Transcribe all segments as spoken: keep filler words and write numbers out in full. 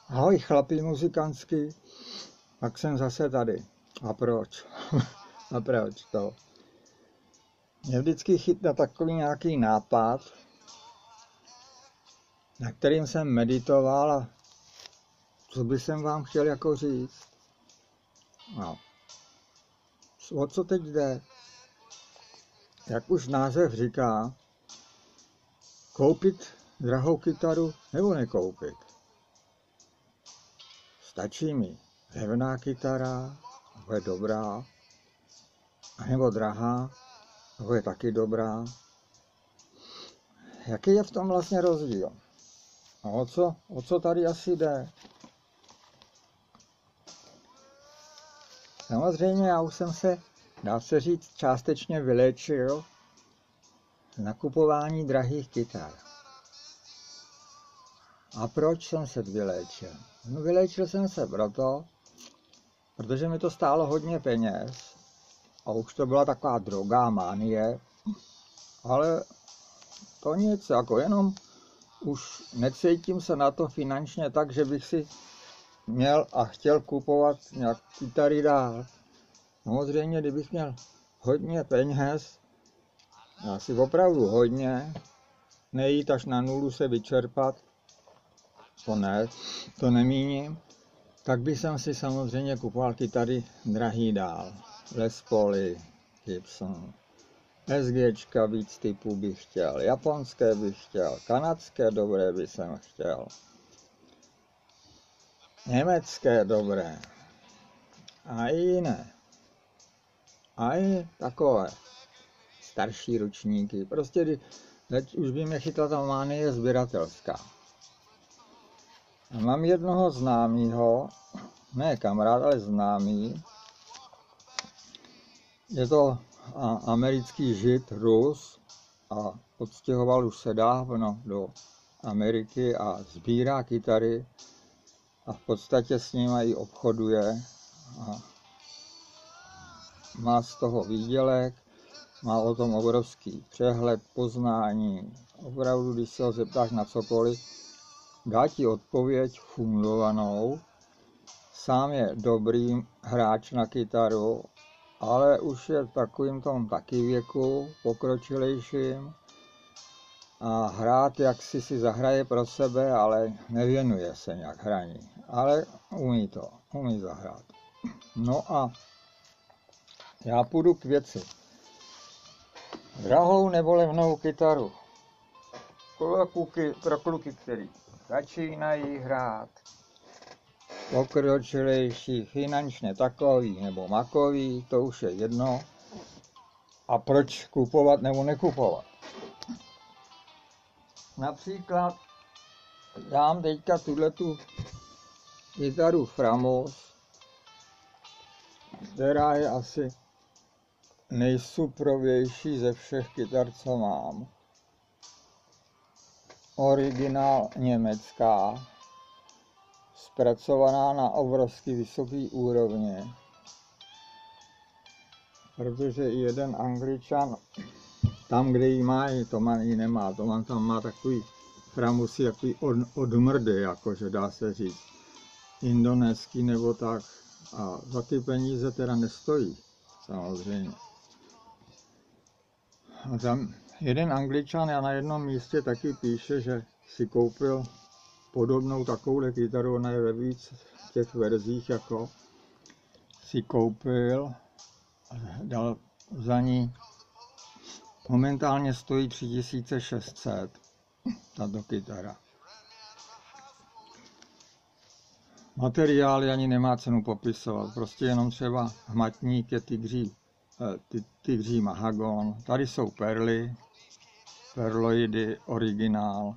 Ahoj chlapi muzikantsky, tak jsem zase tady. A proč? A proč to? Mě vždycky chytne takový nějaký nápad, na kterým jsem meditoval a co by jsem vám chtěl jako říct. No. O co teď jde? Jak už název říká, koupit drahou kytaru nebo nekoupit? Stačí mi levná kytara, nebo je dobrá, nebo drahá, nebo je taky dobrá. Jaký je v tom vlastně rozdíl? A o co, o co tady asi jde? Samozřejmě já už jsem se, dá se říct, částečně vyléčil z nakupování drahých kytar. A proč jsem se vyléčil? No vyléčil jsem se proto, protože mi to stálo hodně peněz a už to byla taková droga, manie, ale to nic, jako jenom už necítím se na to finančně tak, že bych si měl a chtěl kupovat nějak kytary dál. Samozřejmě, kdybych měl hodně peněz, asi opravdu hodně, nejít až na nulu se vyčerpat, to ne, to nemíním, tak bych jsem si samozřejmě kupoval kytary drahý dál. Les Pauly, Gibson, SGčka víc typů bych chtěl, japonské bych chtěl, kanadské dobré bych jsem chtěl, německé dobré a i jiné. A i takové starší ručníky. Prostě teď už by mě chytla ta manie sběratelská. A mám jednoho známého, ne kamarád, ale známý. Je to americký žid, Rus a odstěhoval už se dávno do Ameriky a sbírá kytary a v podstatě s nimi i obchoduje. A má z toho výdělek, má o tom obrovský přehled, poznání. Opravdu, když se ho zeptáš na cokoliv, dá ti odpověď fundovanou. Sám je dobrý hráč na kytaru, ale už je v takovým tom taky věku, pokročilejším. A hrát, jak si si zahraje pro sebe, ale nevěnuje se nějak hraní. Ale umí to, umí zahrát. No a já půjdu k věci. Drahou nebo levnou kytaru. Kluky, pro kluky, který začínají hrát. Pokročilejší, finančně takový nebo makový, to už je jedno. A proč kupovat nebo nekupovat? Například dám teďka tuhletu kytaru Framos, která je asi nejsuprovější ze všech kytar, co mám. Originál německá, zpracovaná na obrovsky vysoký úrovni, protože i jeden Angličan, tam, kde ji má, to má ji nemá, to má, tam má takový Framusy, takový od, odmrdy, jakože dá se říct, indonéský nebo tak, a za ty peníze teda nestojí, samozřejmě. A tam jeden Angličan a na jednom místě taky píše, že si koupil podobnou takovouhle kytaru, ona je ve víc těch verzích, jako si koupil, dal za ní, momentálně stojí tři tisíce šest set, tato kytara. Materiály ani nemá cenu popisovat, prostě jenom třeba hmatník je tygří, ty, tygří mahagon, tady jsou perly, perloidy, originál,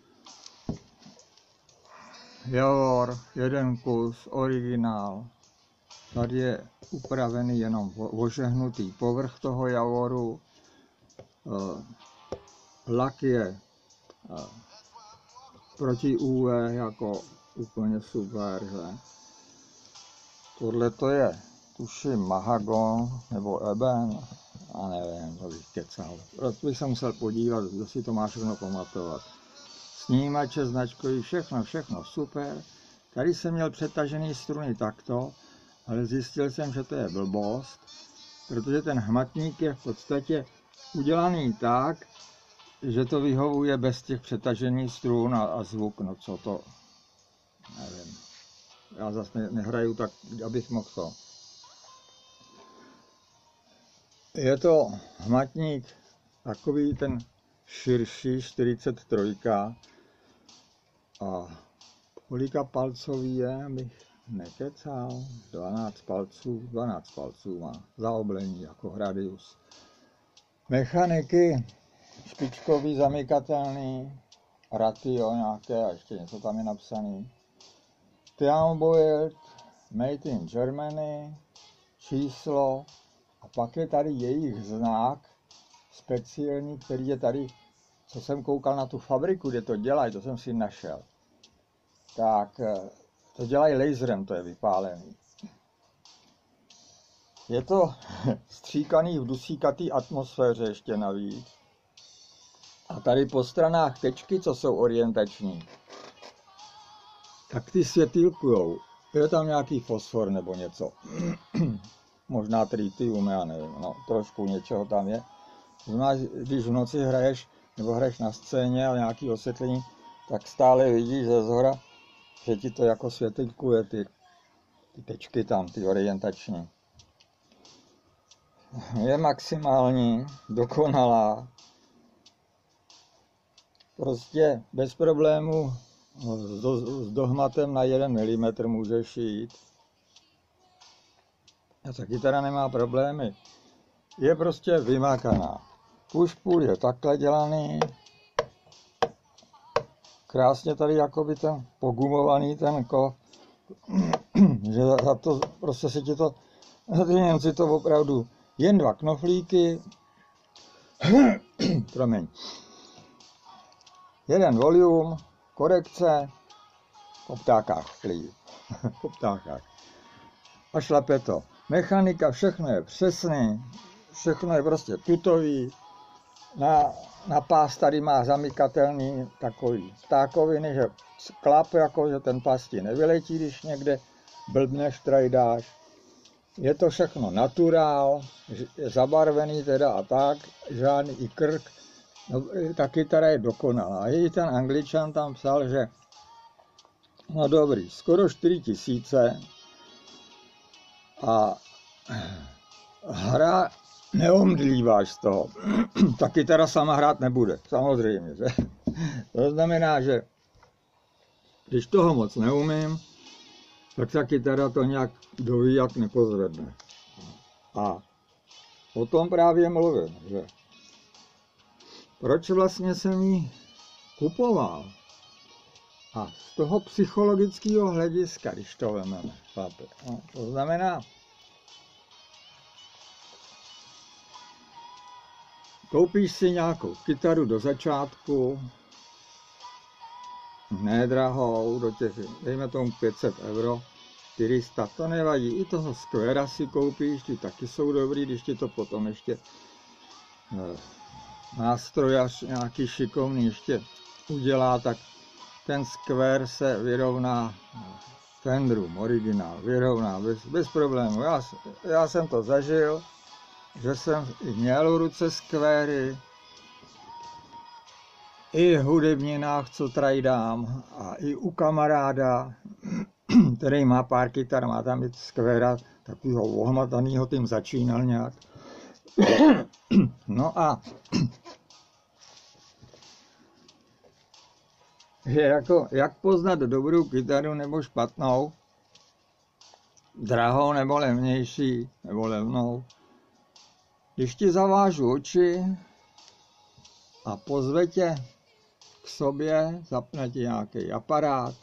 javor, jeden kus, originál, tady je upravený jenom ožehnutý povrch toho javoru, lak je proti ú vé jako úplně super, že? Tohle to je, tuším, mahagon nebo eben, a nevím, to bych kecal. Proto bych se musel podívat, kdo si to má všechno pamatovat. Snímače, značkový, všechno, všechno super. Tady jsem měl přetažený struny takto, ale zjistil jsem, že to je blbost, protože ten hmatník je v podstatě udělaný tak, že to vyhovuje bez těch přetažených strun a, a zvuk, no co to, nevím. Já zase ne, nehraju tak, abych mohl to. Je to hmatník takový ten širší čtyřicet tři a kolika palcový je, abych nekecal, dvanáct palců, dvanáct palců má zaoblení jako radius. Mechaniky špičkový, zamykatelný, ratio nějaké a ještě něco tam je napsaný. Theambold, made in Germany, číslo a pak je tady jejich znak speciální, který je tady, co jsem koukal na tu fabriku, kde to dělají, to jsem si našel. Tak to dělají laserem, to je vypálený. Je to stříkaný v dusíkatý atmosféře ještě navíc. A tady po stranách tečky, co jsou orientační, tak ty světýlkujou. Je tam nějaký fosfor nebo něco. Možná tritium, já nevím, no, trošku něčeho tam je. Znamená, když v noci hraješ, nebo hraješ na scéně a nějaký osvětlení, tak stále vidíš ze zhora, že ti to jako světýlkuje ty, ty tečky tam, ty orientační. Je maximální, dokonalá. Prostě bez problému s, do, s dohmatem na jeden milimetr můžeš jít. A ta kytara nemá problémy. Je prostě vymakaná. Push-pull je takhle dělaný. Krásně tady jakoby ten pogumovaný ten kov. Že za to prostě se ti to, za ty Němci to opravdu jen dva knoflíky. Promiň. Jeden volume, korekce, po ptákách klí. Po ptákách. A šlape to. Mechanika, všechno je přesný, všechno je prostě tutový. Na, na pás tady má zamykatelný takový ptákoviny, že klap, jako že ten pás ti nevyletí, když někde blbneš, trajdáš. Je to všechno naturál, je zabarvený teda a tak, žádný i krk. No, ta kytara je dokonalá. I ten Angličan tam psal, že no dobrý, skoro čtyři tisíce a hra neomdlíváš z toho. Ta kytara sama hrát nebude, samozřejmě. Že? To znamená, že když toho moc neumím, tak ta kytara to nějak dovíjat nepozvedne. A o tom právě mluvím, že proč vlastně jsem ji kupoval? A z toho psychologického hlediska, když to vezmeme, no, to znamená, koupíš si nějakou kytaru do začátku, nedrahou, do těch, dejme tomu pět set euro, čtyři sta, to nevadí, i toho Squarea si koupíš, ty taky jsou dobrý, když ti to potom ještě eh, nástrojař nějaký šikovný ještě udělá, tak ten Square se vyrovná Fenderům, originál, vyrovná bez, bez problémů. Já, já jsem to zažil, že jsem měl v ruce Squarey, i v hudebninách, co trajdám, a i u kamaráda, který má pár kytar, má tam i Squarea, takovýho ohmatanýho, tím začínal nějak. No a že jako, jak poznat dobrou kytaru nebo špatnou, drahou nebo levnější, nebo levnou, když ti zavážu oči a pozve tě k sobě, zapne ti nějaký aparát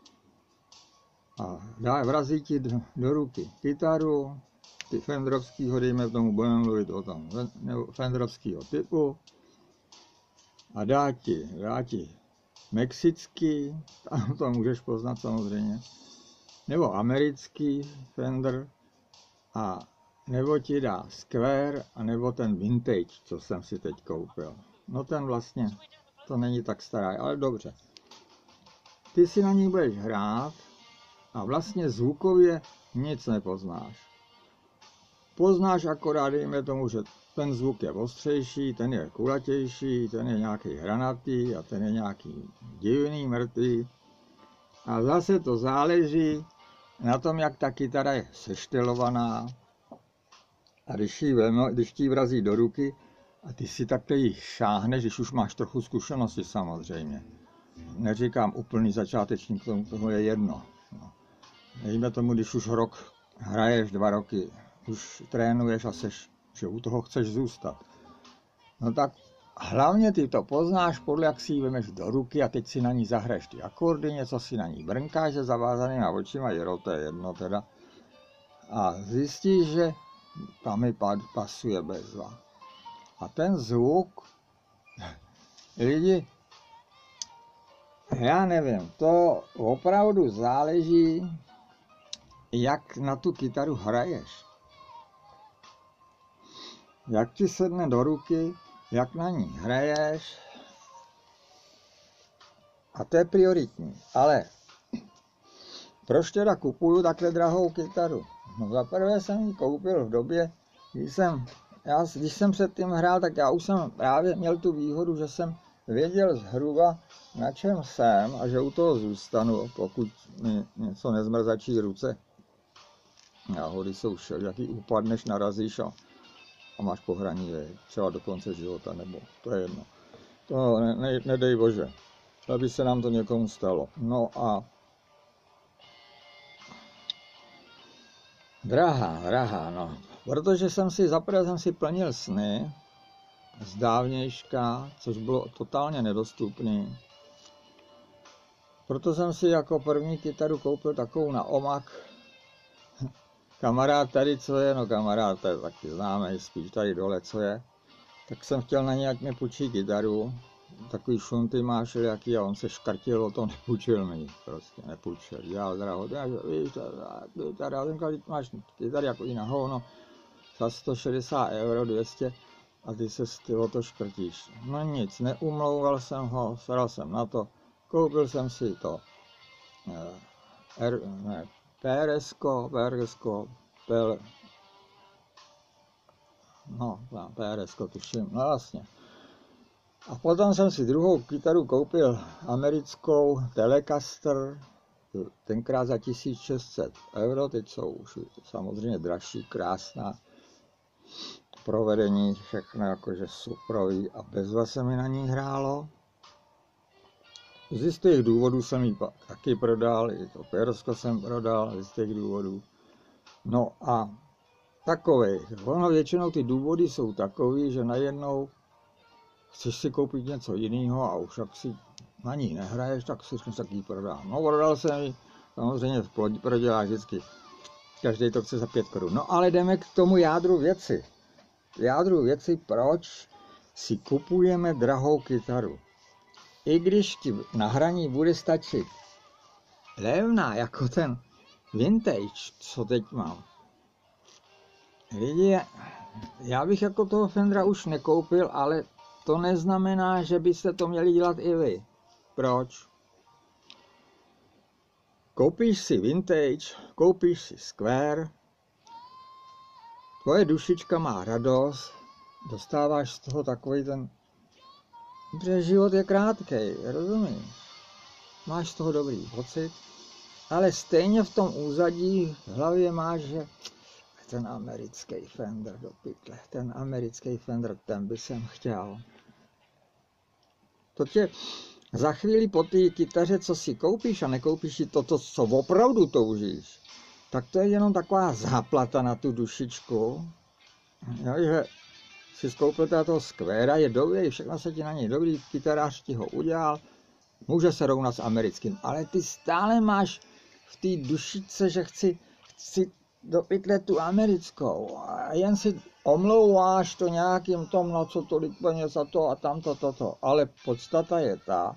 a dá, vrazí ti do, do ruky kytaru, ty Fenderovskýho, dejme tomu, budeme mluvit o tom, Fenderovskýho typu, a dá ti, dá ti mexický, tam to můžeš poznat samozřejmě, nebo americký Fender, a nebo ti dá Square, a nebo ten vintage, co jsem si teď koupil. No ten vlastně, to není tak starý, ale dobře. Ty si na ní budeš hrát A vlastně zvukově nic nepoznáš. Poznáš akorát, dejme tomu, že ten zvuk je ostřejší, ten je kulatější, ten je nějaký hranatý a ten je nějaký divný, mrtvý. A zase to záleží na tom, jak ta kytara je seštelovaná. A když ji, vemo, když ti vrazí do ruky a ty si takto ji šáhneš, když už máš trochu zkušenosti samozřejmě. Neříkám úplný začátečník, tomu, tomu je jedno. No. Dejme tomu, když už rok hraješ, dva roky, už trénuješ a seš, že u toho chceš zůstat. No tak hlavně ty to poznáš podle, jak si ji vemeš do ruky a teď si na ní zahraješ ty akordy, něco si na ní brnkáš se zavázanýma očima, jero, to je jedno teda. A zjistíš, že tam mi pasuje bezva. A ten zvuk, lidi, já nevím, to opravdu záleží, jak na tu kytaru hraješ. Jak ti sedne do ruky, jak na ní hraješ. A to je prioritní. Ale proč teda kupuju takhle drahou kytaru? No zaprvé jsem ji koupil v době, kdy jsem, já, když jsem předtím hrál, tak já už jsem právě měl tu výhodu, že jsem věděl zhruba, na čem jsem a že u toho zůstanu, pokud mi něco nezmrzačí ruce. Náhody jsou všelijaký, upadneš, narazíš a, a máš pohraní, třeba do konce života, nebo to je jedno. To ne, ne, nedej bože, aby se nám to někomu stalo. No a drahá, drahá, no. Protože jsem si, zaprvé jsem si plnil sny z dávnějška, což bylo totálně nedostupné. Proto jsem si jako první kytaru koupil takovou na omak. Kamarád tady, co je, no kamarád, to je taky známý, spíš tady dole, co je. Tak jsem chtěl na nějak mi půjčit kytaru. Takový šunty máš jaký a on se škartil o to, nepůjčil mi, prostě nepůjčil. Dělal draho, víš, kytara, máš kytary jako i na hovno, za sto šedesát euro, dvě stě a ty se ty o to škrtíš. No nic, neumlouval jsem ho, staral jsem na to, koupil jsem si to R, ne, PRSko, PRSko, PL, no, PRSko tuším, no vlastně. A potom jsem si druhou kytaru koupil americkou Telecaster, tenkrát za tisíc šest set euro, teď jsou už samozřejmě dražší, krásná, provedení, všechno jakože suprový a bezva se mi na ní hrálo. Z jistých důvodů jsem ji taky prodal, i to Persko jsem prodal, z jistých důvodů. No a takovej, ono většinou ty důvody jsou takový, že najednou chceš si koupit něco jiného a už jak si na ní nehraješ, tak si taky prodám. No prodal jsem ji, samozřejmě proděláš vždycky, každý to chce za pět korun. No ale jdeme k tomu jádru věci. Jádru věci, proč si kupujeme drahou kytaru. I když ti na hraní bude stačit levná, jako ten vintage, co teď mám. Lidi, já bych jako toho Fendera už nekoupil, ale to neznamená, že byste to měli dělat i vy. Proč? Koupíš si vintage, koupíš si Square, tvoje dušička má radost, dostáváš z toho takový ten, protože život je krátkej, rozumíš? Máš z toho dobrý pocit, ale stejně v tom úzadí v hlavě máš, že ten americký Fender do pytle, ten americký Fender, ten by jsem chtěl. To tě za chvíli po té kytaře, co si koupíš a nekoupíš si to, to, co opravdu toužíš, tak to je jenom taková záplata na tu dušičku. Jo, že si skoupil toho Squarea, je dobrý, všechno se ti na něj dobrý, kytarář ti ho udělal, může se rovnat s americkým, ale ty stále máš v té dušičce, že chci, chci do pytle tu americkou a jen si omlouváš to nějakým tom, no co tolik peněz a to a tamto, toto. Ale podstata je ta,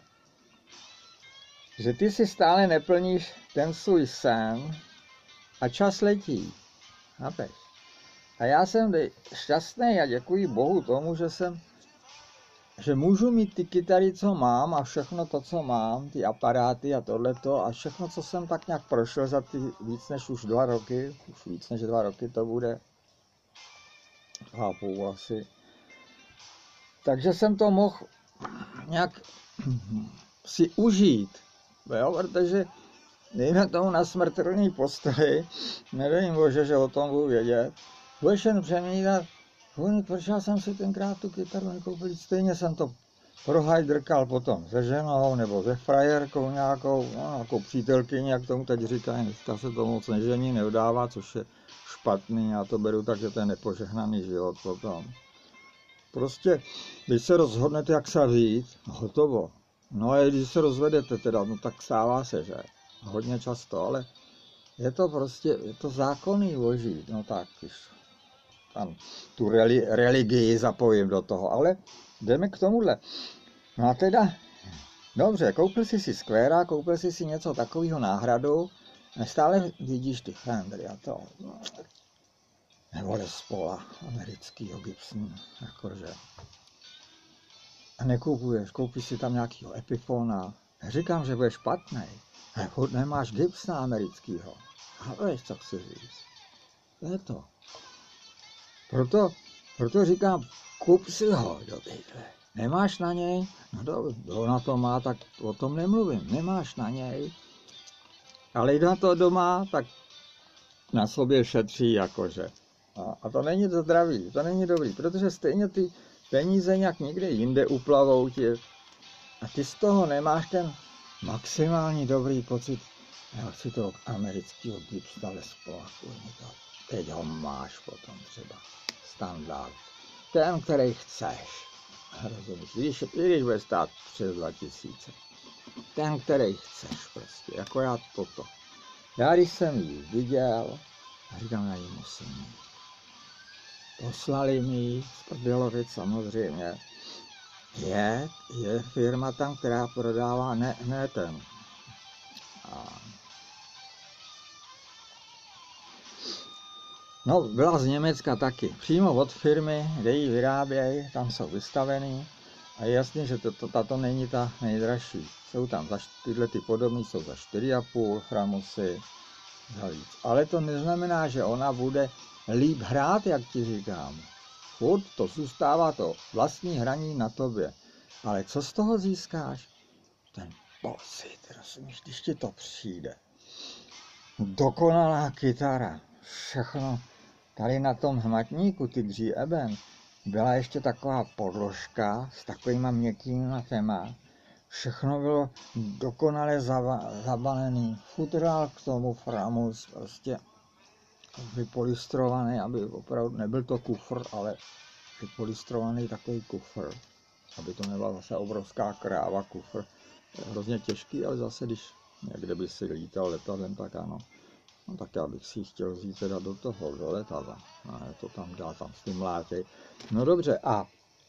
že ty si stále neplníš ten svůj sen a čas letí. Chápeš? A já jsem šťastný a děkuji Bohu tomu, že jsem že můžu mít ty kytary, co mám a všechno to, co mám, ty aparáty a tohleto a všechno, co jsem tak nějak prošel za ty víc než už dva roky, už víc než dva roky to bude, dva a půl asi. Takže jsem to mohl nějak si užít, jo, protože dejme tomu na smrtelný postoj, nevím bože, že o tom budu vědět, budeš jen přemýšlet, proč já jsem si tenkrát tu kytaru nekoupil, stejně jsem to prohajdrkal potom se ženou nebo se frajerkou nějakou, no, nějakou přítelkyní, jak tomu teď říkají, dneska se to moc nežení, neudává, což je špatný, já to beru tak, že to je nepožehnaný život potom. Prostě, když se rozhodnete, jak se vzít, hotovo. No a když se rozvedete teda, no tak stává se, že? Hodně často, ale je to prostě, je to zákonný boží, no tak, když tam tu reli, religii zapojím do toho, ale jdeme k tomuhle. No a teda, dobře, koupil jsi si skvéra, koupil jsi si něco takového náhradu, a stále vidíš ty Fendery a to, nebo Les Paula, americkýho Gibson, jakože. A nekupuješ, koupíš si tam nějakýho Epifona, neříkám, že bude špatný, ale furt nemáš Gibsona americkýho. A víš, co chci říct. To je to. Proto, proto říkám, kup si ho do bydle. Nemáš na něj? No do, kdo na to má, tak o tom nemluvím. Nemáš na něj. Ale jde na to doma, tak na sobě šetří jakože. A, a to není to zdraví, to není dobrý, protože stejně ty peníze nějak někde jinde uplavou ti. A ty z toho nemáš ten maximální dobrý pocit. Já chci toho amerického Gibsona Les Paula, teď ho máš potom třeba. Standard. Ten, který chceš. Rozumíš? Když, když bude stát přes dva tisíce. Ten, který chceš prostě. Jako já toto. Já když jsem ji viděl, říkám, já ji musím mít. Poslali mi z Prdělovic samozřejmě. Je, je firma tam, která prodává, ne, ne ten. A no, byla z Německa taky. Přímo od firmy, kde ji vyrábějí, tam jsou vystavený. A je jasně, že to, to, tato není ta nejdražší. Jsou tam za, tyhle ty podobné jsou za čtyři a půl framusy. Za víc. Ale to neznamená, že ona bude líp hrát, jak ti říkám. Furt to zůstává to vlastní hraní na tobě. Ale co z toho získáš? Ten pocit, rozumíš, když ti to přijde. Dokonalá kytara. Všechno. Tady na tom hmatníku Tigří Eben byla ještě taková podložka s takovýma měkkýma téma. Všechno bylo dokonale zabalený. Futrál k tomu framus, prostě vypolistrovaný, aby opravdu nebyl to kufr, ale vypolistrovaný takový kufr. Aby to nebyla zase obrovská kráva kufr. Je hrozně těžký, ale zase když někde by si lítal letadlem, tak ano. No tak já bych si chtěl vzít teda do toho, do letadla. No, to tam dá, tam s tím mlátěj. No dobře, a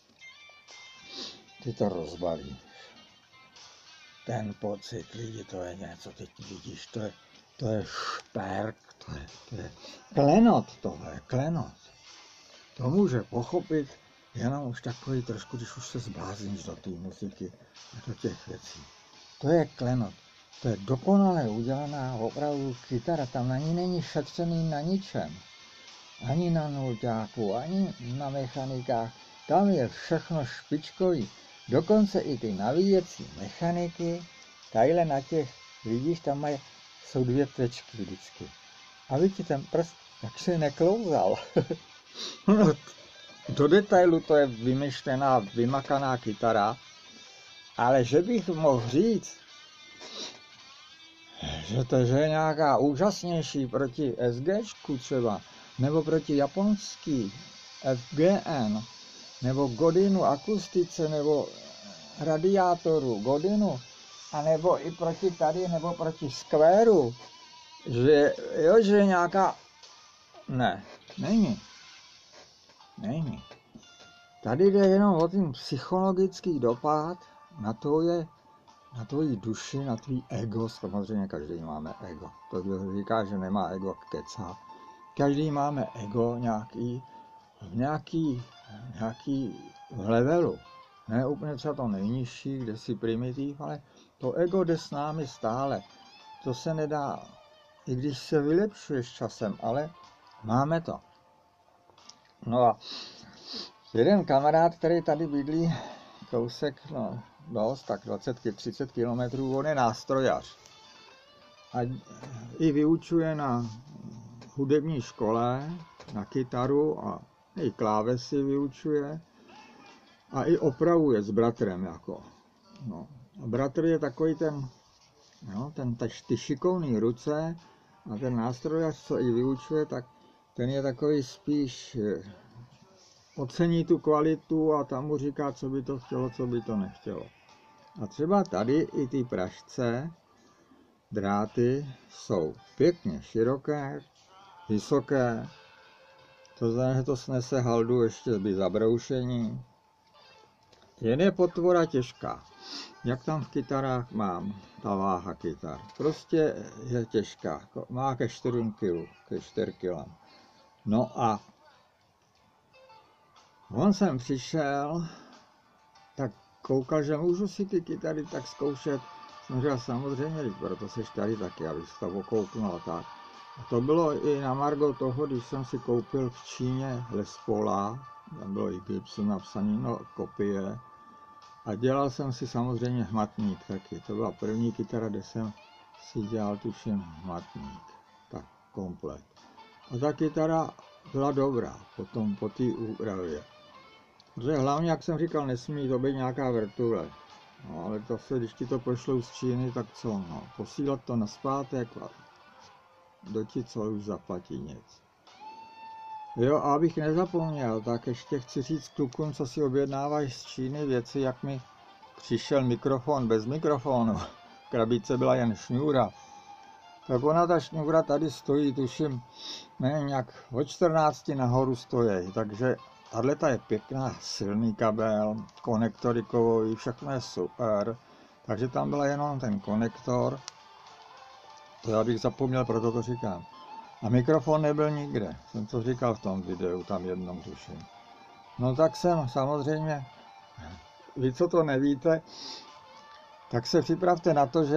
ty to rozbalíš. Ten pocit, lidi, to je něco, teď vidíš, to je, to je šperk, to je, to je klenot, tohle, klenot. To může pochopit jenom už takový trošku, když už se zblázníš do té muziky a do těch věcí. To je klenot. To je dokonale udělaná opravdu kytara, tam na ní není šetřený na ničem. Ani na nulťáku, ani na mechanikách. Tam je všechno špičkový. Dokonce i ty navíjecí mechaniky, tadyhle na těch, vidíš, tam mají, jsou dvě tečky vždycky. Aby ti ten prst jak se neklouzal. No, do detailu to je vymyšlená, vymakaná kytara, ale že bych mohl říct, že to je nějaká úžasnější proti SGčku třeba, nebo proti japonský F G N, nebo Godinu akustice, nebo radiátoru Godinu, a nebo i proti tady, nebo proti Squareu, že jo, že nějaká, ne, není, není. Tady jde jenom o ten psychologický dopad na tvoje, na tvoji duši, na tvý ego. Samozřejmě každý máme ego. To, kdo říká, že nemá ego, kecá. Každý máme ego nějaký, v nějaký, nějaký levelu. Ne úplně třeba to nejnižší, kde si primitiv, ale to ego jde s námi stále. To se nedá, i když se vylepšuješ časem, ale máme to. No a jeden kamarád, který tady bydlí kousek, no dost, tak dvacet třicet kilometrů, on je nástrojař. A i vyučuje na hudební škole, na kytaru a i klávesy vyučuje. A i opravuje s bratrem jako. No. A bratr je takový ten, no, ten, ty šikovný ruce a ten nástrojař, co i vyučuje, tak ten je takový spíš ocení tu kvalitu a tam mu říká, co by to chtělo, co by to nechtělo. A třeba tady i ty pražce, dráty jsou pěkně široké, vysoké, to znamená, že to snese haldu ještě by zabroušení. Jen je potvora těžká. Jak tam v kytarách mám, ta váha kytar. Prostě je těžká. Má ke čtyři kila, ke čtyři kila. No a on sem přišel, tak koukal, že můžu si ty kytary tak zkoušet. Jsem říkal, samozřejmě, proto seš tady taky, abych to okouknul a tak. A to bylo i na margo toho, když jsem si koupil v Číně Les Paula, tam bylo i Gibson napsaný, no kopie. A dělal jsem si samozřejmě hmatník taky. To byla první kytara, kde jsem si dělal tuším hmatník. Tak komplet. A ta kytara byla dobrá potom po té úpravě. Protože hlavně, jak jsem říkal, nesmí to být nějaká vrtule. No, ale to se, když ti to pošlou z Číny, tak co? No, posílat to nazpátek a do ti co už zaplatí nic. Jo, a abych nezapomněl, tak ještě chci říct klukům, co si objednávají z Číny věci, jak mi přišel mikrofon bez mikrofonu. V krabice byla jen šňůra. Tak ona ta šňůra tady stojí, tuším, nevím, jak od čtrnácti nahoru stojí. Takže tato je pěkná, silný kabel, konektory kovový, všechno je super. Takže tam byl jenom ten konektor. To já bych zapomněl, proto to říkám. A mikrofon nebyl nikde, jsem to říkal v tom videu, tam jednom tuším. No tak jsem samozřejmě, vy co to nevíte, tak se připravte na to, že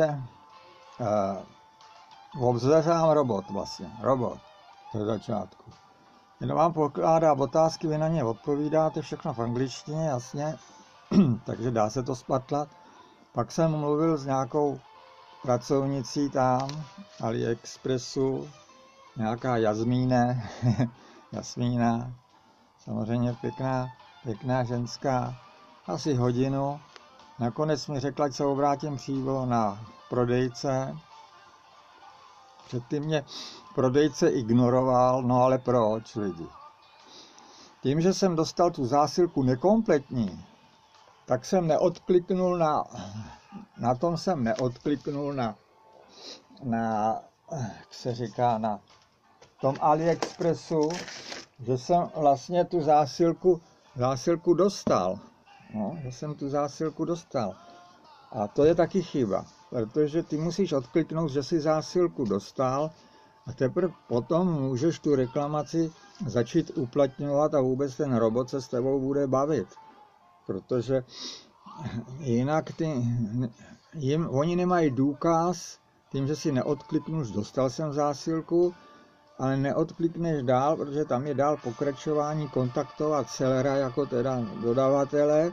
eh, obzveřám robot vlastně, robot, to je začátku. Jenom vám pokládá otázky, vy na ně odpovídáte, všechno v angličtině, jasně, takže dá se to spatlat. Pak jsem mluvil s nějakou pracovnicí tam, AliExpressu, nějaká Jazmíne, Jasmína, samozřejmě pěkná, pěkná ženská, asi hodinu. Nakonec mi řekla, že se obrátím přímo na prodejce. Předtím mě prodejce ignoroval, no ale proč lidi? Tím, že jsem dostal tu zásilku nekompletní, tak jsem neodkliknul na, na tom jsem neodkliknul na, na, jak se říká, na tom AliExpressu, že jsem vlastně tu zásilku, zásilku dostal. No, že jsem tu zásilku dostal. A to je taky chyba, protože ty musíš odkliknout, že jsi zásilku dostal a teprve potom můžeš tu reklamaci začít uplatňovat a vůbec ten robot se s tebou bude bavit. Protože jinak ty, jim, oni nemají důkaz tím, že si neodkliknul, dostal jsem zásilku, ale neodklikneš dál, protože tam je dál pokračování kontaktovat sellera jako teda dodavatele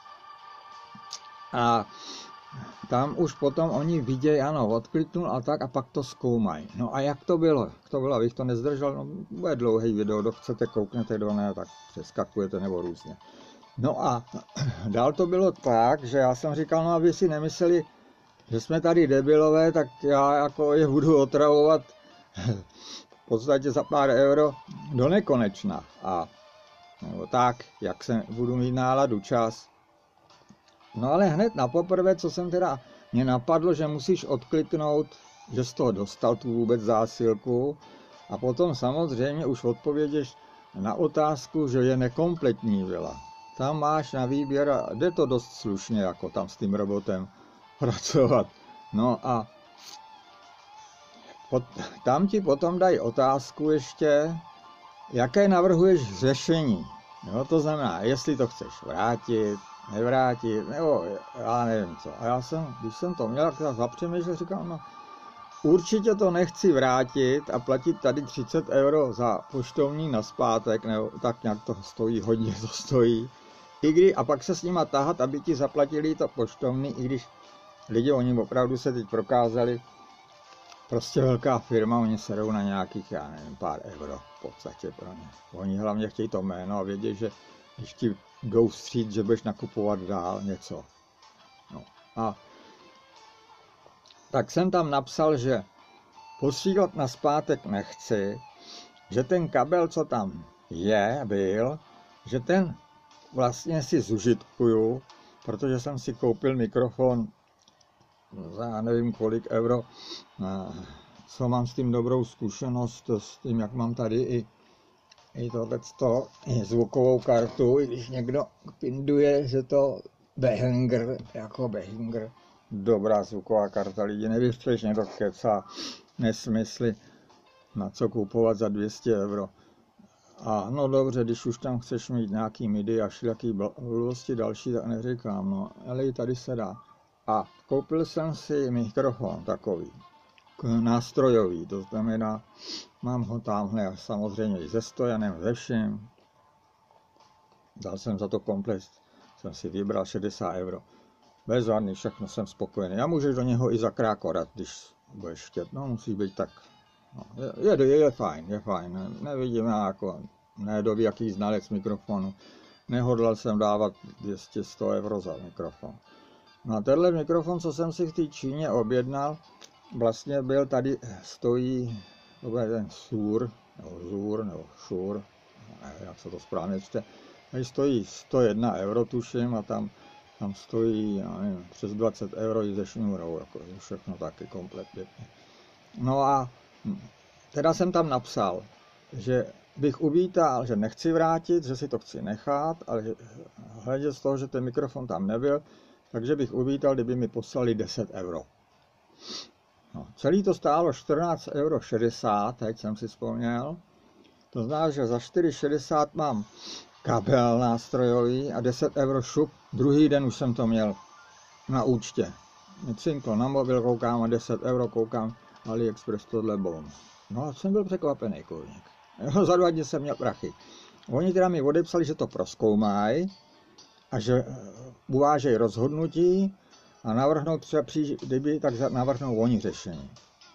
a tam už potom oni vidějí, ano, odkliknul a tak a pak to zkoumají. No a jak to bylo? Jak to bylo, abych to nezdržel, no bude dlouhý video, kdo chcete, kouknete, do ne, tak přeskakujete nebo různě. No a dál to bylo tak, že já jsem říkal, no a vy si nemysleli, že jsme tady debilové, tak já jako je budu otravovat v podstatě za pár euro do nekonečna. A no, tak, jak se budu mít náladu, čas. No ale hned na poprvé, co jsem teda, mě napadlo, že musíš odkliknout, že jsi toho dostal tu vůbec zásilku a potom samozřejmě už odpověděš na otázku, že je nekompletní byla. Tam máš na výběr a jde to dost slušně, jako tam s tím robotem pracovat. No a pot, tam ti potom dají otázku ještě, jaké navrhuješ řešení. No, to znamená, jestli to chceš vrátit, nevrátit, nebo já nevím co. A já jsem, když jsem to měl, tak zapřemýšlel, říkám, no určitě to nechci vrátit a platit tady třicet euro za poštovní nazpátek, nebo tak nějak to stojí, hodně to stojí. I kdy, a pak se s nima tahat, aby ti zaplatili to poštovní, i když lidi, oni opravdu se teď prokázali, prostě velká firma, oni serou na nějakých, já nevím, pár euro v podstatě pro ně. Oni hlavně chtějí to jméno a vědí, že když ti jdou vstříc, že budeš nakupovat dál něco. No. A tak jsem tam napsal, že posílat nazpátek nechci, že ten kabel, co tam je, byl, že ten vlastně si zužitkuju, protože jsem si koupil mikrofon za já nevím kolik euro, co mám s tím dobrou zkušenost, s tím, jak mám tady i, i tohleto, i zvukovou kartu, i když někdo pinduje, že to Behringer, jako Behringer, dobrá zvuková karta, lidi nevěřte, že někdo kecá nesmysly, na co kupovat za dvě stě euro. A no dobře, když už tam chceš mít nějaký midi a všelijaký blbosti další, tak neříkám, no, ale i tady se dá. A koupil jsem si mikrofon takový, nástrojový, to znamená, mám ho tamhle samozřejmě i se stojanem, ze vším. Dal jsem za to komplet, jsem si vybral šedesát euro. Bezvadný, všechno jsem spokojený. Já můžu do něho i zakrákorat, když budeš chtět, no musí být tak. No, je, je, je fajn, je fajn, ne, nevidím já jako, ne do jaký znalec mikrofonu. Nehodlal jsem dávat dvě stě až sto euro za mikrofon. No a tenhle mikrofon, co jsem si v té Číně objednal, vlastně byl tady, stojí, to je ten Shure, nebo Zur, nebo Shure, nevím, jak se to správně čte, tady stojí sto jedna euro, tuším, a tam, tam stojí, já nevím, přes dvacet euro i ze šňůrou, jako všechno taky komplet pěkně. No a teda jsem tam napsal, že bych uvítal, že nechci vrátit, že si to chci nechat, ale hledě z toho, že ten mikrofon tam nebyl, takže bych uvítal, kdyby mi poslali deset euro. No, celý to stálo čtrnáct euro šedesát, teď jsem si vzpomněl. To znamená, že za čtyři šedesát mám kabel nástrojový a deset euro šup. Druhý den už jsem to měl na účtě. Cinklo na mobil, koukám a deset euro, koukám AliExpress, tohle bon. No a jsem byl překvapený, kurník. Za dva dny jsem měl prachy. Oni teda mi odepsali, že to prozkoumají a že uvážejí rozhodnutí a navrhnou třeba příště, kdyby, tak navrhnou oni řešení.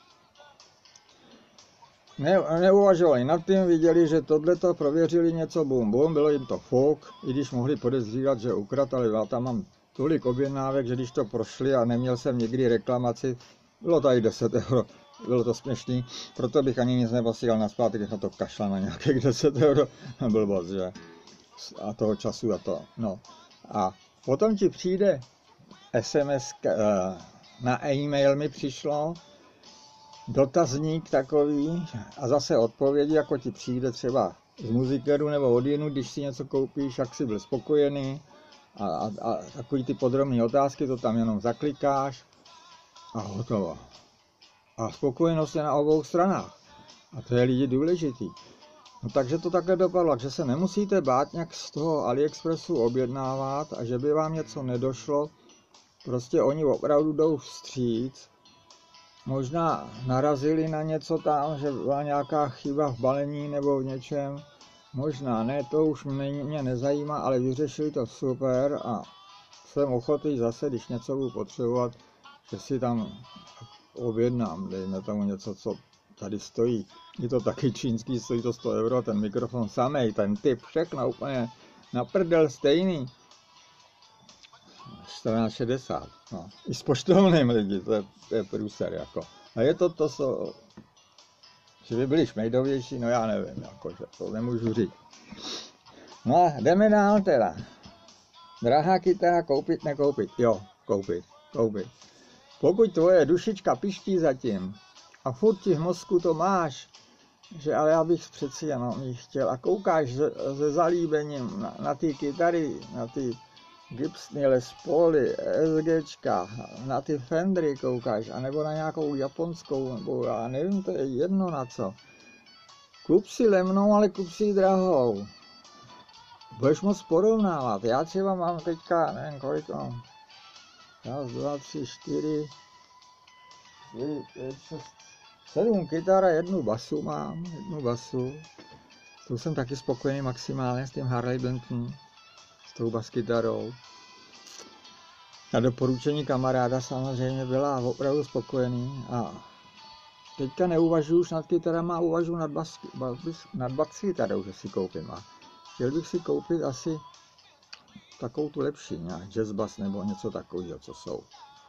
Ne, neuvažovali nad tím, viděli, že tohleto prověřili něco bum bum, bylo jim to fuk, i když mohli podezřívat, že ukradl, ale já tam mám tolik objednávek, že když to prošli a neměl jsem nikdy reklamaci, bylo tady deset euro, bylo to směšný, proto bych ani nic neposílal nazpátek, když na to kašla na nějakých deset euro, blbost, že? A toho času a to, no. A potom ti přijde es em es, na e-mail mi přišlo, dotazník takový a zase odpovědi, jako ti přijde třeba z Muzikeru nebo od jinu, když si něco koupíš, jak jsi byl spokojený a, a, a takový ty podrobné otázky, to tam jenom zaklikáš a hotovo. A spokojenost je na obou stranách a to je lidi důležitý. No takže to takhle dopadlo, že se nemusíte bát nějak z toho AliExpressu objednávat a že by vám něco nedošlo, prostě oni opravdu jdou vstříc. Možná narazili na něco tam, že byla nějaká chyba v balení nebo v něčem. Možná ne, to už mě, mě nezajímá, ale vyřešili to super a jsem ochotný zase, když něco budu potřebovat, že si tam objednám, dejme tomu něco, co tady stojí. Je to taky čínský, stojí to sto euro, ten mikrofon samej, ten typ, všechno úplně na prdel stejný. čtrnáct šedesát, no. I s poštovným lidi, to je, to je průser, jako. A je to to, co, že by byli šmejdovější, no já nevím, jako, že to nemůžu říct. No a jdeme dál teda. Drahá kytara, koupit, nekoupit, jo, koupit, koupit. Pokud tvoje dušička piští zatím a furt ti v mozku to máš, že ale já bych přeci jenom ji chtěl a koukáš se, se zalíbením na, na ty kytary, na ty Gibsony, Les Pauly, SGčka, na ty Fendery koukáš, anebo na nějakou japonskou, nebo já nevím, to je jedno na co. Kup si levnou, ale kup si drahou. budeš moc porovnávat. Já třeba mám teďka, nevím kolik mám, raz, dva, tři, čtyři, čtyři, pět, šest, sedm kytar a jednu basu mám, jednu basu. To jsem taky spokojený maximálně s tím Harley Benton, s tou baskytarou. Na doporučení kamaráda samozřejmě byla opravdu spokojený a teďka neuvažuji už nad kytarama, uvažuji nad, bas, bas, nad baskytarou, že si koupím. A chtěl bych si koupit asi takovou tu lepší, nějak jazz bass nebo něco takového, co jsou.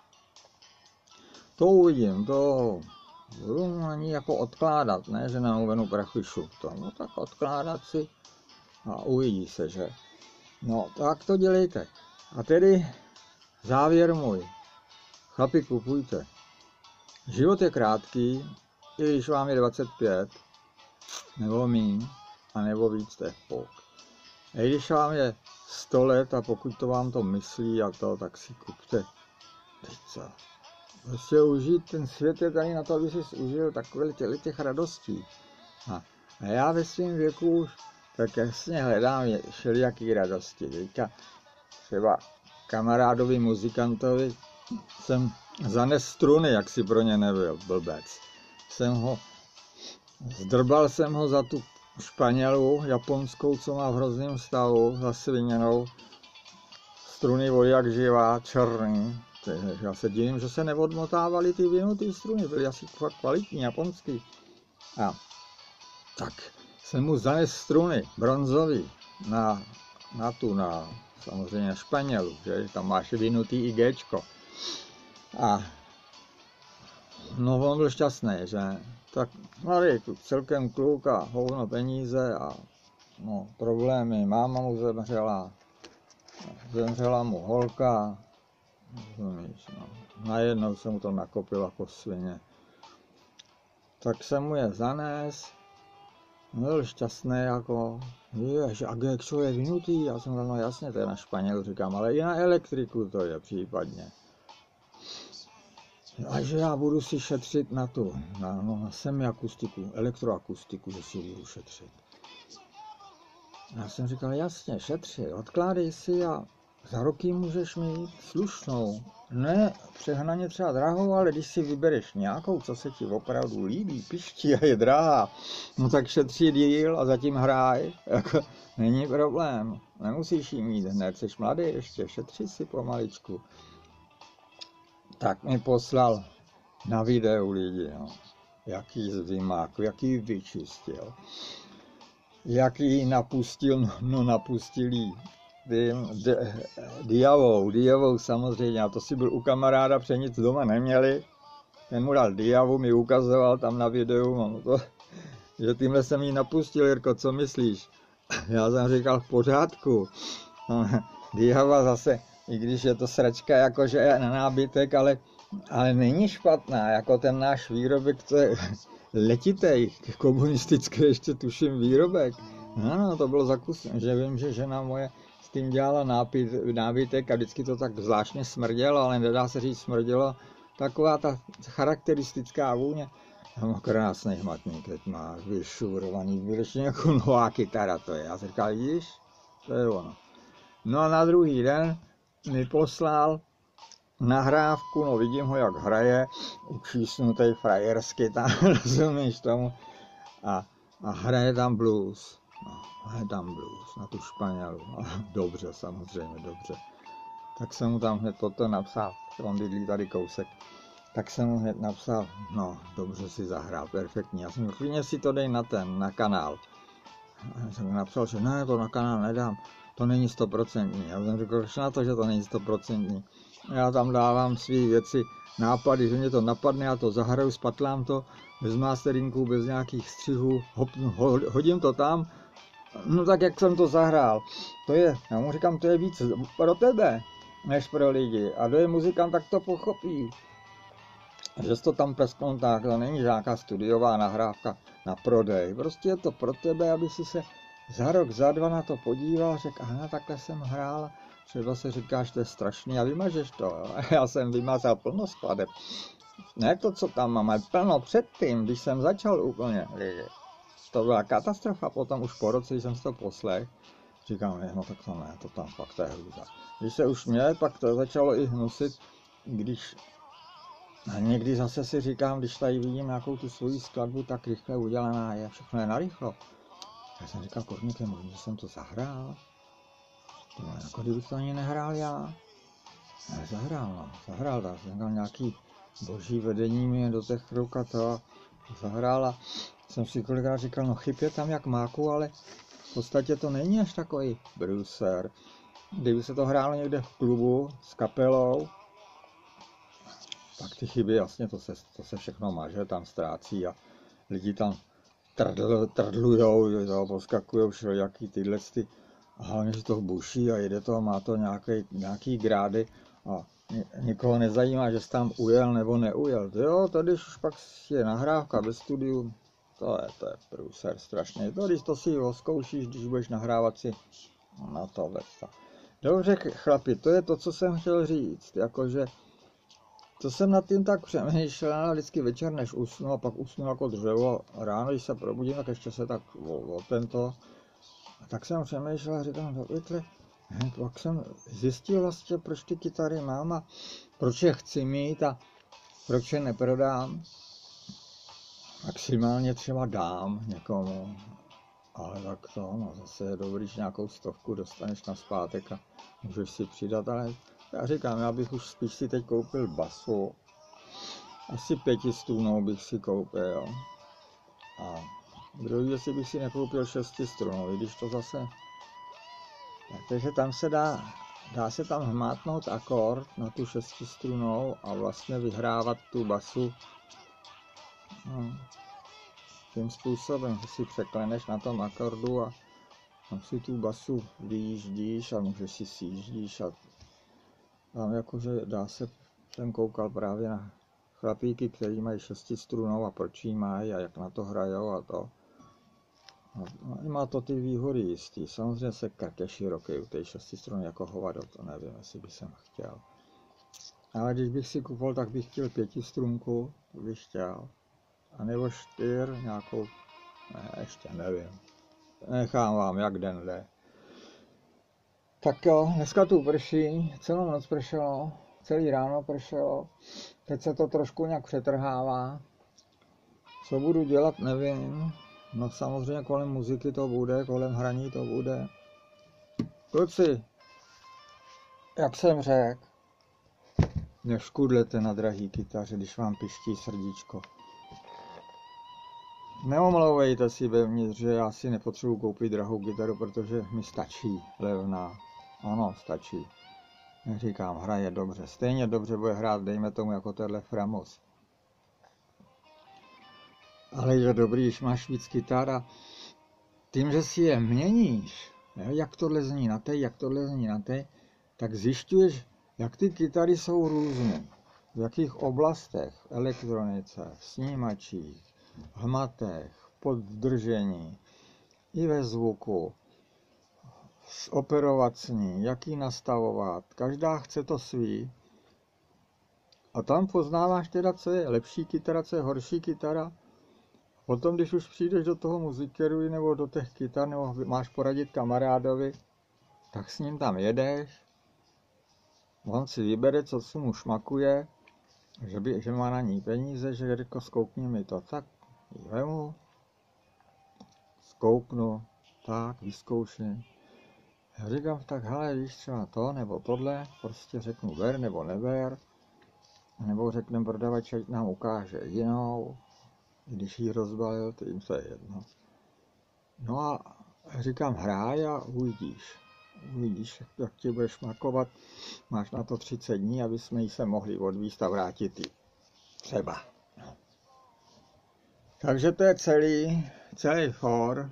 To uvidím, to budu na ní jako odkládat, ne, že na uvenu prachy šup to, no tak odkládat si a uvidí se, že. No, tak to dělejte. A tedy závěr můj. Chlapi, kupujte. Život je krátký, i když vám je dvacet pět, nebo míň, a nebo víc, to je pok. A i když vám je sto let a pokud to vám to myslí a to, tak si kupte. Teď co? Prostě užít, ten svět je tady na to, aby si užil takové těch, těch radostí. A, a já ve svém věku už tak jasně hledám všelijaký radosti. Teďka třeba kamarádovi muzikantovi jsem zanes struny, jak si pro ně nebyl, blbec. Jsem ho, zdrbal jsem ho za tu Španělu japonskou, co má v hrozném stavu, zasviněnou. Struny od jak živá, černý. Já se divím, že se neodmotávaly ty vinutý struny, byly asi fakt kvalitní, japonský. A tak jsem mu zanes struny, bronzový, na, na tu, na samozřejmě na Španělu, že tam máš vinutý i Gčko. A no on byl šťastný, že tak mladý celkem kluk a hovno peníze a no problémy, máma mu zemřela, zemřela mu holka, rozumíš, no. Najednou se mu to nakopilo jako svině. Tak jsem mu je zanes, byl šťastný jako, jež, a Gčko je vinutý, já jsem tam, no jasně, to je na Španělu, říkám, ale i na elektriku to je případně. A že já budu si šetřit na tu, na, no, na semiakustiku, elektroakustiku, že si budu šetřit. Já jsem říkal, jasně, šetři, odkládej si a za roky můžeš mít slušnou. Ne přehnaně třeba drahou, ale když si vybereš nějakou, co se ti opravdu líbí, piští a je drahá, no tak šetři díl a zatím hraj, jako není problém. Nemusíš jí mít hned, jsi mladý ještě, šetři si pomaličku. Tak mi poslal na videu lidi, no. Jaký zvymák, jaký vyčistil, jaký napustil, no, no napustil jí tím diavou, diavou samozřejmě, a to si byl u kamaráda, protože nic doma neměli, ten mu dal diavu, mi ukazoval tam na videu, no to, že tímhle jsem jí napustil, Jirko, co myslíš? Já jsem říkal v pořádku, no, diava zase, i když je to sračka jakože je na nábytek, ale, ale není špatná, jako ten náš výrobek, to je letitej, komunistický ještě tuším výrobek. No, no, to bylo zakusné, že vím, že žena moje s tím dělala nápit, nábytek a vždycky to tak zvláštně smrdělo, ale nedá se říct smrdělo, taková ta charakteristická vůně. Mám krásný hmatník, teď má vyšurovaný, vylečně jako nová kytara to je. Já jsem říkal, vidíš, to je ono. No a na druhý den mi poslal nahrávku, no vidím ho, jak hraje, učísnutej frajersky tam, rozumíš tomu, a, a hraje tam blues, no, hraje tam blues na tu Španělu, no, dobře, samozřejmě, dobře. Tak jsem mu tam hned toto napsal, on bydlí tady kousek, tak jsem mu hned napsal, no, dobře si zahrál, perfektní, já jsem klidně si to dej na ten, na kanál. A jsem mu napsal, že ne, to na kanál nedám. To není stoprocentní. Já jsem řekl, že na to, že to není stoprocentní. Já tam dávám své věci, nápady, že mě to napadne, já to zahraju, spatlám to, bez masteringu, bez nějakých střihů, hop, ho, hodím to tam, no tak jak jsem to zahrál. To je, já mu říkám, to je víc pro tebe, než pro lidi. A kdo je muzikant, tak to pochopí. Že jsi to tam presknul tak, to není žádná studiová nahrávka na prodej. Prostě je to pro tebe, aby si se za rok, za dva na to podíval, řekl, aha, takhle jsem hrál, třeba se říkáš, to je strašný a vymažeš to, jo? Já jsem vymazal plno skladeb. Ne to, co tam mám, ale plno předtím, když jsem začal úplně, lidi. To byla katastrofa, potom už po roce, když jsem si to poslech, Říkám, ne, no tak to ne, to tam fakt to je hrůza. Když se už mě, pak to začalo i hnusit, když a někdy zase si říkám, když tady vidím nějakou tu svoji skladbu tak rychle udělaná je, všechno je narychlo. Já jsem říkal, Korník, je možný, že jsem to zahrál. To jako kdybych to ani nehrál já. Já zahrál, no, zahrál, tak jsem tam nějaký boží vedení mě do těch ruk a to zahrála. Jsem si kolikrát říkal, no chyb je tam jak máku, ale v podstatě to není až takový bruser. Kdyby se to hrálo někde v klubu s kapelou, tak ty chyby, jasně, to se, to se všechno maže, tam ztrácí a lidi tam trdl, trdlujou, jo, poskakujou všelijaký tyhle ty, a hlavně, že to buší a jede to, má to nějaký, nějaký grády a nikoho nezajímá, že jsi tam ujel nebo neujel. Jo, to když už pak je nahrávka ve studiu, to je, to je průser strašně. To když to si zkoušíš, když budeš nahrávat si na to vesta. Dobře, chlapi, to je to, co jsem chtěl říct, jakože to jsem nad tím tak přemýšlel, vždycky večer, než usnu, a pak usnu jako dřevo. Ráno, když se probudím, tak ještě se tak o, o tento. A tak jsem přemýšlel a říkám, dobře, pak jsem zjistil vlastně, proč ty kytary mám a proč je chci mít a proč je neprodám. Maximálně třeba dám někomu, ale tak to, no zase je dobrý, že nějakou stovku dostaneš na zpátek a můžeš si přidat, ale já říkám, já bych už spíš si teď koupil basu. Asi pětistrunou bych si koupil. A druhý, jestli bych si nekoupil šestistrunou, i když to zase... Takže tam se dá, dá se tam hmátnout akord na tu šestistrunou a vlastně vyhrávat tu basu no, tím způsobem, že si překleneš na tom akordu a tam si tu basu vyjíždíš a můžeš si sjíždíš a tam jakože dá se, jsem koukal právě na chlapíky, který mají šestistrunou a proč jí mají a jak na to hrajou a to. No, má to ty výhody jistý. Samozřejmě se krk je široký u té šestistruny jako hovado, to nevím, jestli bych jsem chtěl. Ale když bych si kupoval, tak bych chtěl pětistrunku, to bych chtěl. A nebo čtyř, nějakou, ne, ještě nevím. Nechám vám, jak den jde. Tak jo, dneska tu prší, celou noc pršelo, celý ráno pršelo. Teď se to trošku nějak přetrhává. Co budu dělat, nevím. No samozřejmě kolem muziky to bude, kolem hraní to bude. Kluci, jak jsem řekl, neškudlete na drahý kytaře, když vám piští srdíčko. Neomlouvejte si vevnitř, že já si nepotřebuji koupit drahou kytaru, protože mi stačí levná. Ano, stačí. Neříkám, hraje dobře. Stejně dobře bude hrát, dejme tomu, jako tenhle Framos. Ale je dobrý, když máš víc kytar a tím, že si je měníš, jak tohle zní na té, jak tohle zní na té, tak zjišťuješ, jak ty kytary jsou různé. V jakých oblastech, v elektronice, v snímačích, v hmatech, poddržení, i ve zvuku, operovat s ní, jak ji nastavovat. Každá chce to svý. A tam poznáváš teda, co je lepší kytara, co je horší kytara. Potom, když už přijdeš do toho muzikeru nebo do těch kytar, nebo máš poradit kamarádovi, tak s ním tam jedeš. On si vybere, co se mu šmakuje, že, by, že má na ní peníze, že jako zkoukni mi to, tak ji vemu, zkouknu, tak, vyzkouším. Já říkám, tak hele, víš třeba to, nebo tohle, prostě řeknu ber nebo neber, nebo řekneme prodavači, ať nám ukáže jinou, když ji rozbalil, to jim to je jedno. No a říkám, hráj a uvidíš. Uvidíš, jak ti budeš šmakovat. Máš na to třicet dní, aby jsme ji se mohli odvízt a vrátit ji. Třeba. No. Takže to je celý, celý for.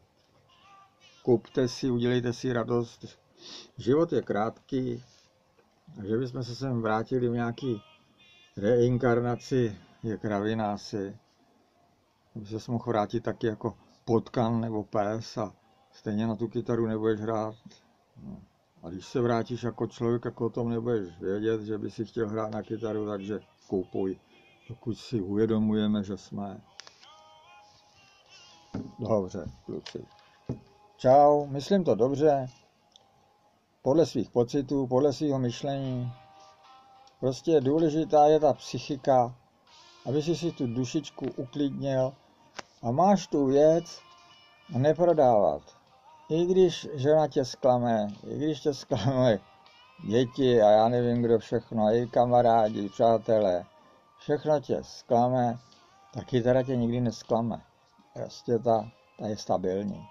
Kupte si, udělejte si radost. Život je krátký. Že bychom se sem vrátili v nějaký reinkarnaci, je kravina asi. Aby se mohl vrátit taky jako potkan nebo pes a stejně na tu kytaru nebudeš hrát. No. A když se vrátíš jako člověk, jako o tom nebudeš vědět, že by si chtěl hrát na kytaru, takže kupuj, dokud si uvědomujeme, že jsme. Dobře, kluci. čau, myslím to dobře, podle svých pocitů, podle svého myšlení. Prostě důležitá je ta psychika, aby si si tu dušičku uklidnil a máš tu věc neprodávat. I když žena tě zklame, i když tě zklame děti a já nevím kdo všechno, i kamarádi, přátelé, všechno tě zklame, tak kytara tě nikdy nesklame. Prostě ta, ta je stabilní.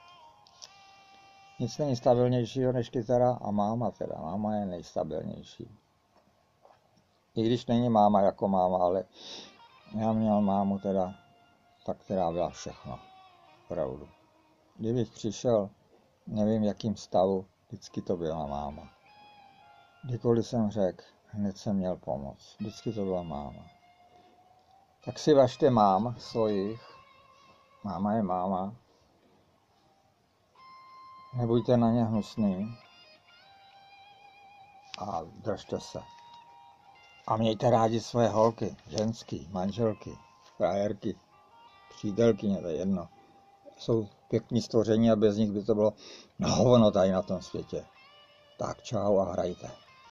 Nic není stabilnějšího než kytara a máma teda. Máma je nejstabilnější. I když není máma jako máma, ale já měl mámu teda, ta, která byla všechno. Opravdu. Kdybych přišel, nevím v jakým stavu, vždycky to byla máma. Kdykoliv jsem řekl, hned jsem měl pomoc. Vždycky to byla máma. Tak si važte mám svojich. Máma je máma. Nebuďte na ně hnusný. A držte se. A mějte rádi svoje holky, ženský, manželky, frajerky, přítelkyně, to je jedno. Jsou pěkní stvoření a bez nich by to bylo na hovno tady na tom světě. Tak čau a hrajte.